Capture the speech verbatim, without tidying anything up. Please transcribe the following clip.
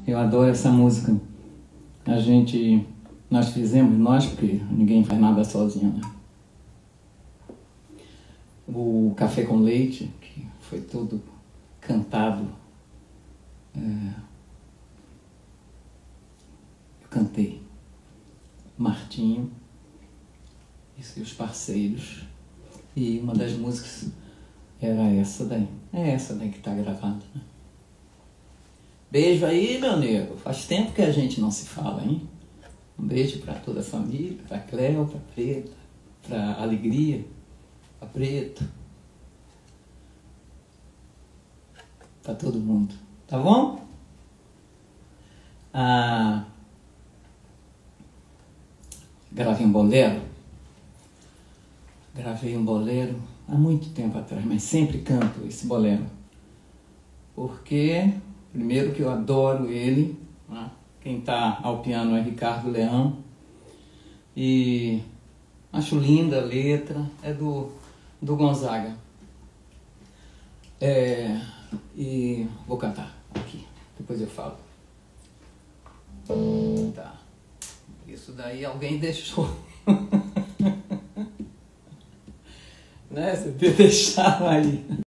Eu adoro essa música. A gente, nós fizemos, nós, porque ninguém faz nada sozinho, né? O Café com Leite, que foi todo cantado. É, eu cantei. Martinho e seus parceiros. E uma das músicas era essa daí. É essa daí que tá gravada, né? Beijo aí, meu nego. Faz tempo que a gente não se fala, hein? Um beijo pra toda a família, pra Cleo, pra Preta, pra Alegria, pra Preto. Pra todo mundo. Tá bom? Ah, gravei um bolero. Gravei um bolero há muito tempo atrás, mas sempre canto esse bolero. Porque, primeiro que eu adoro ele, né? Quem está ao piano é Ricardo Leão, e acho linda a letra, é do, do Gonzaga. É, e vou cantar aqui, depois eu falo. Tá. Isso daí alguém deixou. Né? Você deixava aí.